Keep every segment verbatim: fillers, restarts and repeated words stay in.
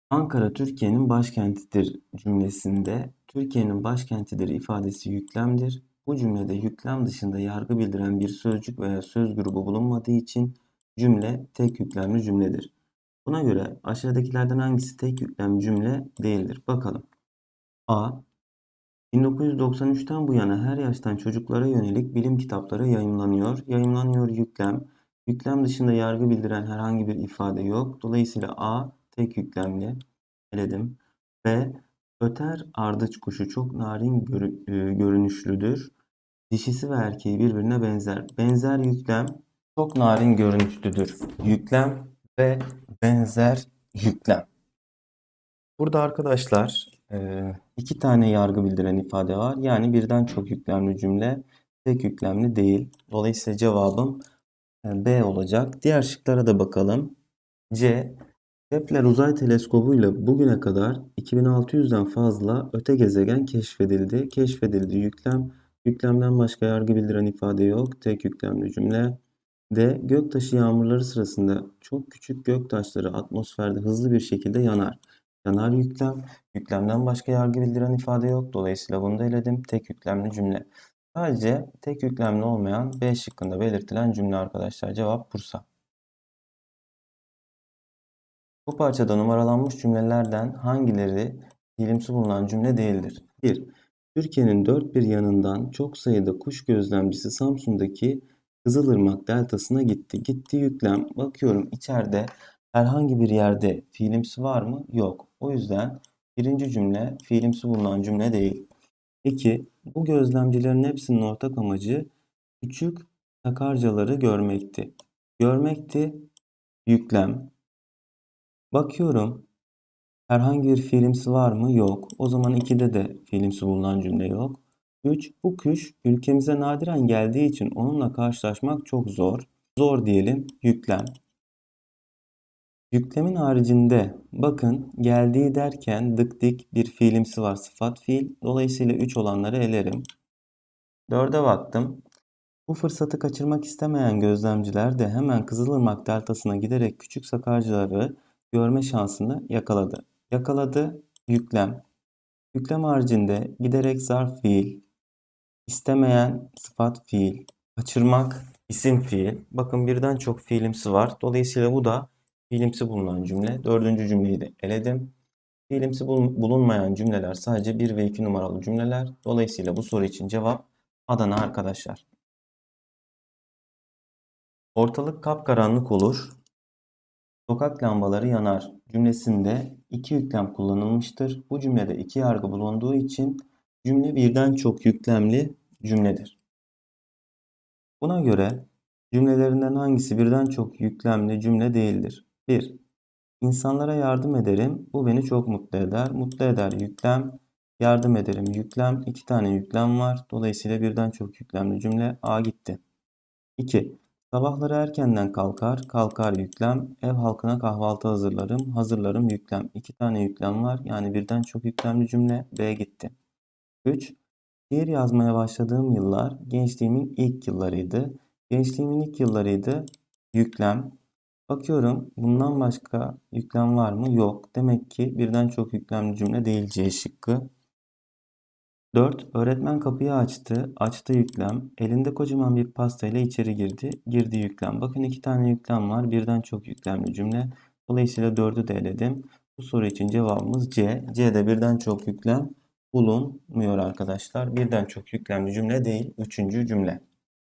Ankara Türkiye'nin başkentidir cümlesinde Türkiye'nin başkentidir ifadesi yüklemdir. Bu cümlede yüklem dışında yargı bildiren bir sözcük veya söz grubu bulunmadığı için cümle tek yüklemli cümledir. Buna göre aşağıdakilerden hangisi tek yüklemli cümle değildir? Bakalım. A. bin dokuz yüz doksan üçten bu yana her yaştan çocuklara yönelik bilim kitapları yayımlanıyor. Yayımlanıyor yüklem. Yüklem dışında yargı bildiren herhangi bir ifade yok. Dolayısıyla A tek yüklemli. Eledim. B. Öter ardıç kuşu çok narin görü- e, görünüşlüdür. Dişisi ve erkeği birbirine benzer. Benzer yüklem çok narin görünüşlüdür. Yüklem ve benzer yüklem. Burada arkadaşlar e, iki tane yargı bildiren ifade var. Yani birden çok yüklemli cümle tek yüklemli değil. Dolayısıyla cevabım e, B olacak. Diğer şıklara da bakalım. C. Kepler Uzay Teleskobu'yla bugüne kadar iki bin altı yüzden fazla öte gezegen keşfedildi. Keşfedildi yüklem. Yüklemden başka yargı bildiren ifade yok. Tek yüklemli cümle. D. Göktaşı yağmurları sırasında çok küçük göktaşları atmosferde hızlı bir şekilde yanar. Yanar yüklem. Yüklemden başka yargı bildiren ifade yok. Dolayısıyla bunu da eledim. Tek yüklemli cümle. Sadece tek yüklemli olmayan B şıkkında belirtilen cümle arkadaşlar. Cevap Bursa. Bu parçada numaralanmış cümlelerden hangileri fiilimsi bulunan cümle değildir? bir. Türkiye'nin dört bir yanından çok sayıda kuş gözlemcisi Samsun'daki Kızılırmak deltasına gitti. Gitti yüklem. Bakıyorum içeride herhangi bir yerde fiilimsi var mı? Yok. O yüzden birinci cümle fiilimsi bulunan cümle değil. iki. Bu gözlemcilerin hepsinin ortak amacı küçük takarcaları görmekti. Görmekti yüklem. Bakıyorum herhangi bir fiilimsi var mı? Yok. O zaman ikide de fiilimsi bulunan cümle yok. üç. Bu kuş ülkemize nadiren geldiği için onunla karşılaşmak çok zor. Zor diyelim yüklem. Yüklemin haricinde bakın geldiği derken dık dik bir fiilimsi var sıfat fiil. Dolayısıyla üç olanları elerim. dörde baktım. Bu fırsatı kaçırmak istemeyen gözlemciler de hemen Kızılırmak deltasına giderek küçük sakarcıları görme şansını yakaladı. Yakaladı yüklem. Yüklem haricinde giderek zarf fiil, istemeyen sıfat fiil, kaçırmak isim fiil. Bakın birden çok fiilimsi var. Dolayısıyla bu da fiilimsi bulunan cümle. Dördüncü cümleyi de eledim. Fiilimsi bulunmayan cümleler sadece bir ve iki numaralı cümleler. Dolayısıyla bu soru için cevap Adana arkadaşlar. Ortalık kapkaranlık olur. Sokak lambaları yanar cümlesinde iki yüklem kullanılmıştır. Bu cümlede iki yargı bulunduğu için cümle birden çok yüklemli cümledir. Buna göre cümlelerinden hangisi birden çok yüklemli cümle değildir? bir. İnsanlara yardım ederim. Bu beni çok mutlu eder. Mutlu eder yüklem. Yardım ederim yüklem. İki tane yüklem var. Dolayısıyla birden çok yüklemli cümle A gitti. iki. Sabahları erkenden kalkar. Kalkar yüklem. Ev halkına kahvaltı hazırlarım. Hazırlarım yüklem. İki tane yüklem var. Yani birden çok yüklemli cümle B gitti. üç. Şiir yazmaya başladığım yıllar gençliğimin ilk yıllarıydı. Gençliğimin ilk yıllarıydı. Yüklem. Bakıyorum bundan başka yüklem var mı? Yok. Demek ki birden çok yüklemli cümle değil C şıkkı. dört. Öğretmen kapıyı açtı. Açtı yüklem. Elinde kocaman bir pastayla içeri girdi. Girdi yüklem. Bakın iki tane yüklem var. Birden çok yüklemli cümle. Dolayısıyla dördü de eledim. Bu soru için cevabımız C. C'de birden çok yüklem bulunmuyor arkadaşlar. Birden çok yüklemli cümle değil. Üçüncü cümle.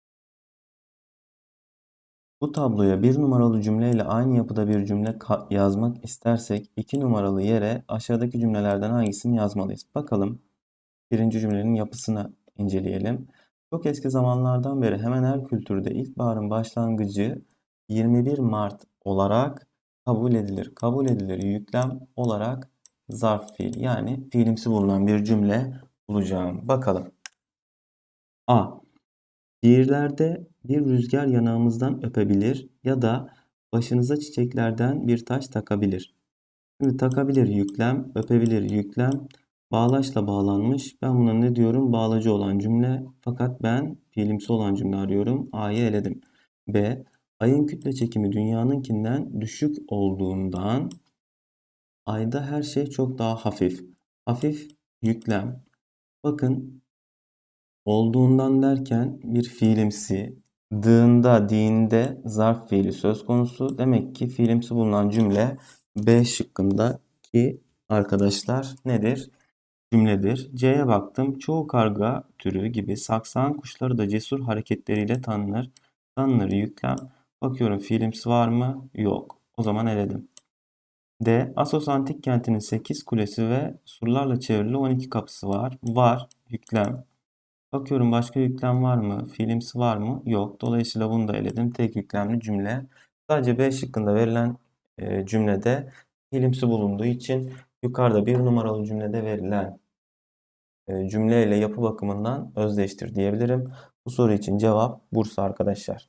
Bu tabloya bir numaralı cümleyle aynı yapıda bir cümle yazmak istersek iki numaralı yere aşağıdaki cümlelerden hangisini yazmalıyız? Bakalım. Birinci cümlenin yapısını inceleyelim. Çok eski zamanlardan beri hemen her kültürde ilkbaharın başlangıcı yirmi bir Mart olarak kabul edilir. Kabul edilir yüklem olarak zarf fiil yani fiilimsi bulunan bir cümle bulacağım. Bakalım. A. Şiirlerde bir rüzgar yanağımızdan öpebilir ya da başınıza çiçeklerden bir taş takabilir. Şimdi takabilir yüklem, öpebilir yüklem, bağlaçla bağlanmış. Ben buna ne diyorum? Bağlacı olan cümle. Fakat ben fiilimsi olan cümle arıyorum. A'yı eledim. B. Ayın kütle çekimi dünyanınkinden düşük olduğundan Ayda her şey çok daha hafif. Hafif yüklem. Bakın olduğundan derken bir fiilimsi, dığında, diğinde zarf fiili söz konusu. Demek ki fiilimsi bulunan cümle B şıkkındaki arkadaşlar nedir? Cümledir. C'ye baktım. Çoğu karga türü gibi saksağın kuşları da cesur hareketleriyle tanınır. Tanınır yüklem. Bakıyorum fiilimsi var mı? Yok. O zaman eledim. D. Assos antik kentinin sekiz kulesi ve surlarla çevrili on iki kapısı var. Var. Yüklem. Bakıyorum başka yüklem var mı? Fiilimsi var mı? Yok. Dolayısıyla bunu da eledim. Tek yüklemli cümle. Sadece B şıkkında verilen e, cümlede fiilimsi bulunduğu için yukarıda bir numaralı cümlede verilen e, cümleyle yapı bakımından özdeştir diyebilirim. Bu soru için cevap Bursa arkadaşlar.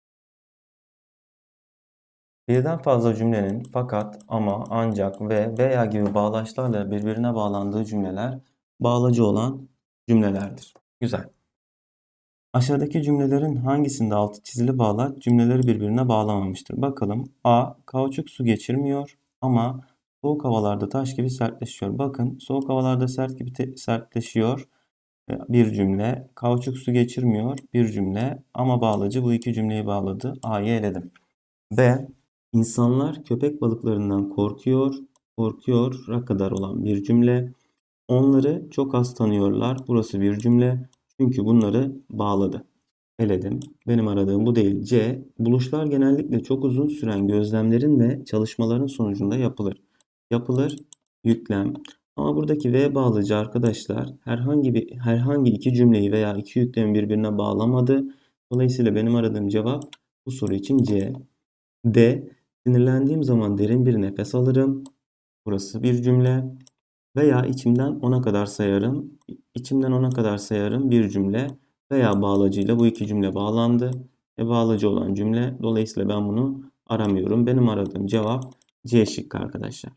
Birden fazla cümlenin fakat, ama, ancak ve veya gibi bağlaçlarla birbirine bağlandığı cümleler bağlacı olan cümlelerdir. Güzel. Aşağıdaki cümlelerin hangisinde altı çizili bağlaç cümleleri birbirine bağlamamıştır? Bakalım. A. Kauçuk su geçirmiyor ama soğuk havalarda taş gibi sertleşiyor. Bakın soğuk havalarda sert gibi sertleşiyor. Bir cümle. Kauçuk su geçirmiyor. Bir cümle. Ama bağlacı bu iki cümleyi bağladı. A'yı eledim. B. İnsanlar köpek balıklarından korkuyor. Korkuyor'a kadar olan bir cümle. Onları çok az tanıyorlar. Burası bir cümle. Çünkü bunları bağladı. Eledim. Benim aradığım bu değil. C. Buluşlar genellikle çok uzun süren gözlemlerin ve çalışmaların sonucunda yapılır. Yapılır. Yüklem. Ama buradaki V bağlacı arkadaşlar herhangi bir herhangi iki cümleyi veya iki yüklemi birbirine bağlamadı. Dolayısıyla benim aradığım cevap bu soru için C. D. Sinirlendiğim zaman derin bir nefes alırım. Burası bir cümle. Veya içimden ona kadar sayarım. İçimden ona kadar sayarım bir cümle. Veya bağlacıyla bu iki cümle bağlandı. Ve bağlacı olan cümle. Dolayısıyla ben bunu aramıyorum. Benim aradığım cevap C şıkkı arkadaşlar.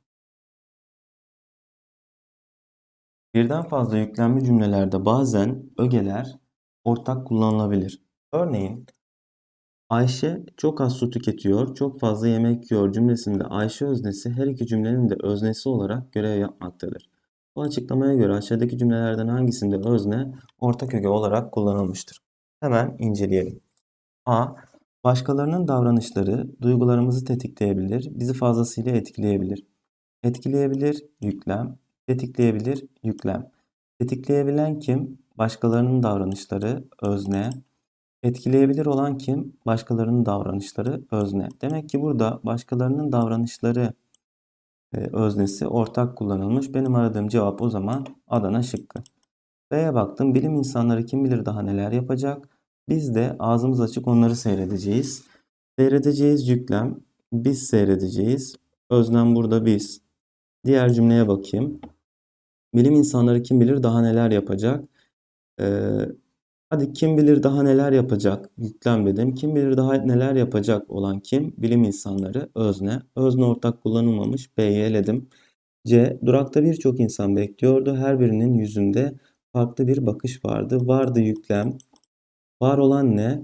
Birden fazla yüklemli cümlelerde bazen ögeler ortak kullanılabilir. Örneğin Ayşe çok az su tüketiyor, çok fazla yemek yiyor cümlesinde Ayşe öznesi her iki cümlenin de öznesi olarak görev yapmaktadır. Bu açıklamaya göre aşağıdaki cümlelerden hangisinde özne ortak öge olarak kullanılmıştır? Hemen inceleyelim. A. Başkalarının davranışları duygularımızı tetikleyebilir, bizi fazlasıyla etkileyebilir. Etkileyebilir, yüklem. Tetikleyebilir, yüklem. Tetikleyebilen kim? Başkalarının davranışları, özne. Etkileyebilir olan kim? Başkalarının davranışları, özne. Demek ki burada başkalarının davranışları e, öznesi ortak kullanılmış. Benim aradığım cevap o zaman Adana şıkkı. B'ye baktım. Bilim insanları kim bilir daha neler yapacak. Biz de ağzımız açık onları seyredeceğiz. Seyredeceğiz yüklem. Biz seyredeceğiz. Öznem burada biz. Diğer cümleye bakayım. Bilim insanları kim bilir daha neler yapacak. Ee, hadi kim bilir daha neler yapacak yüklem dedim. Kim bilir daha neler yapacak olan kim? Bilim insanları özne. Özne ortak kullanılmamış. B'yi eledim. C. Durakta birçok insan bekliyordu. Her birinin yüzünde farklı bir bakış vardı. Vardı yüklem. Var olan ne?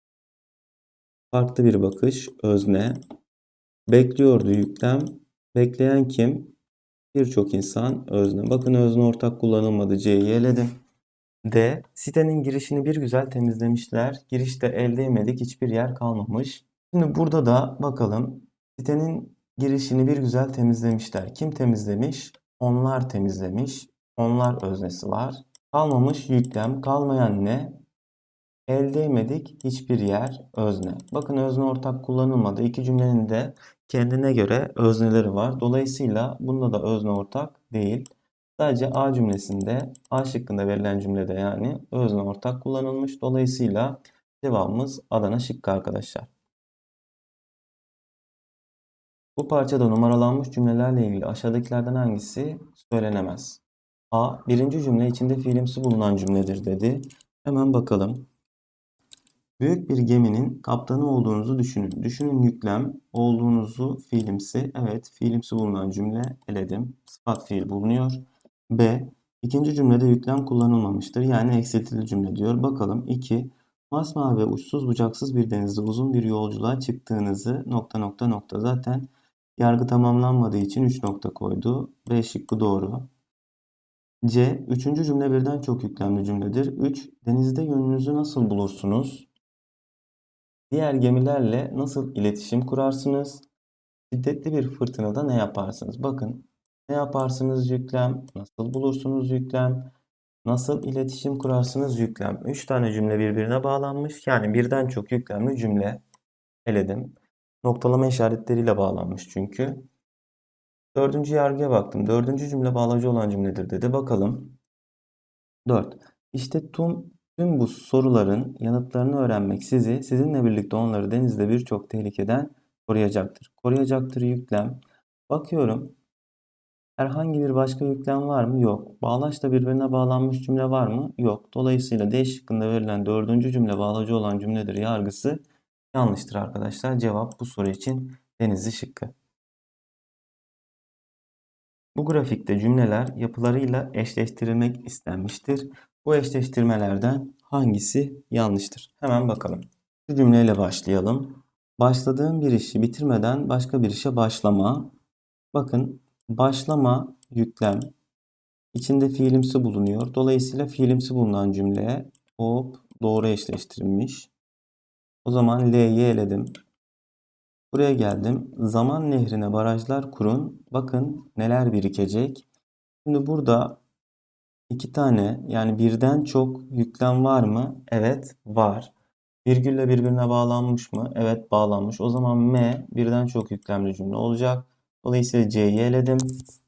Farklı bir bakış. Özne. Bekliyordu yüklem. Bekleyen kim? Birçok insan özne. Bakın özne ortak kullanılmadı. C'yi eledim. D. Sitenin girişini bir güzel temizlemişler. Girişte el değmedik hiçbir yer kalmamış. Şimdi burada da bakalım. Sitenin girişini bir güzel temizlemişler. Kim temizlemiş? Onlar temizlemiş. Onlar öznesi var. Kalmamış yüklem. Kalmayan ne? El değmedik hiçbir yer özne. Bakın özne ortak kullanılmadı. İki cümlenin de kendine göre özneleri var. Dolayısıyla bunda da özne ortak değil. Sadece A cümlesinde, A şıkkında verilen cümlede yani özne ortak kullanılmış. Dolayısıyla cevabımız Adana şıkkı arkadaşlar. Bu parçada numaralanmış cümlelerle ilgili aşağıdakilerden hangisi söylenemez? A. Birinci cümle içinde fiilimsi bulunan cümledir dedi. Hemen bakalım. Büyük bir geminin kaptanı olduğunuzu düşünün. Düşünün yüklem, olduğunuzu fiilimsi. Evet, fiilimsi bulunan cümle eledim. Sıfat fiil bulunuyor. B. İkinci cümlede yüklem kullanılmamıştır. Yani eksiltili cümle diyor. Bakalım. iki. Masmavi ve uçsuz bucaksız bir denizde uzun bir yolculuğa çıktığınızı nokta nokta nokta zaten Yargı tamamlanmadığı için üç nokta koydu. B şıkkı doğru. C. Üçüncü cümle birden çok yüklemli cümledir. üç. Denizde yönünüzü nasıl bulursunuz? Diğer gemilerle nasıl iletişim kurarsınız? Şiddetli bir fırtınada ne yaparsınız? Bakın, ne yaparsınız yüklem, nasıl bulursunuz yüklem, nasıl iletişim kurarsınız yüklem. üç tane cümle birbirine bağlanmış. Yani birden çok yüklemli cümle eledim. Noktalama işaretleriyle bağlanmış çünkü. Dördüncü yargıya baktım. Dördüncü cümle bağlacı olan cümledir dedi. Bakalım. dört. İşte tüm, tüm bu soruların yanıtlarını öğrenmek sizi, sizinle birlikte onları denizde birçok tehlikeden koruyacaktır. Koruyacaktır yüklem. Bakıyorum. Herhangi bir başka yüklem var mı? Yok. Bağlaçla birbirine bağlanmış cümle var mı? Yok. Dolayısıyla D şıkkında verilen dördüncü cümle bağlacı olan cümledir yargısı yanlıştır arkadaşlar. Cevap bu soru için Denizli şıkkı. Bu grafikte cümleler yapılarıyla eşleştirilmek istenmiştir. Bu eşleştirmelerden hangisi yanlıştır? Hemen bakalım. Şu cümleyle başlayalım. Başladığım bir işi bitirmeden başka bir işe başlama. Bakın, başlama yüklem. İçinde fiilimsi bulunuyor. Dolayısıyla fiilimsi bulunan cümleye hop doğru eşleştirilmiş. O zaman L'yi eledim. Buraya geldim. Zaman nehrine barajlar kurun. Bakın neler birikecek. Şimdi burada iki tane yani birden çok yüklem var mı? Evet var. Virgülle birbirine bağlanmış mı? Evet bağlanmış. O zaman M birden çok yüklemli cümle olacak. Dolayısıyla C'yi eledim.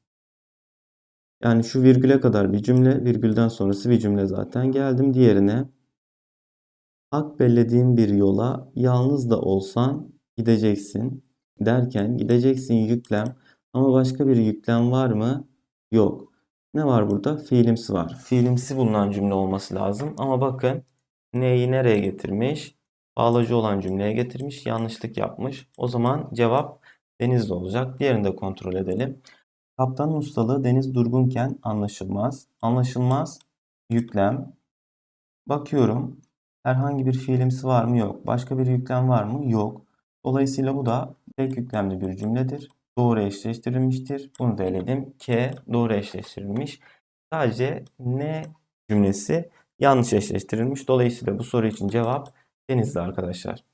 Yani şu virgüle kadar bir cümle, virgülden sonrası bir cümle zaten. Geldim diğerine. Hak bellediğin bir yola yalnız da olsan gideceksin derken gideceksin yüklem ama başka bir yüklem var mı? Yok. Ne var burada? Fiilimsi var. Fiilimsi bulunan cümle olması lazım ama bakın neyi nereye getirmiş? Bağlacı olan cümleye getirmiş. Yanlışlık yapmış. O zaman cevap denizde olacak. Diğerini de kontrol edelim. Kaptanın ustalığı deniz durgunken anlaşılmaz. Anlaşılmaz yüklem. Bakıyorum. Herhangi bir fiilimsi var mı? Yok. Başka bir yüklem var mı? Yok. Dolayısıyla bu da tek yüklemli bir cümledir. Doğru eşleştirilmiştir. Bunu da eledim. K doğru eşleştirilmiş. Sadece ne cümlesi yanlış eşleştirilmiş. Dolayısıyla bu soru için cevap denizli arkadaşlar.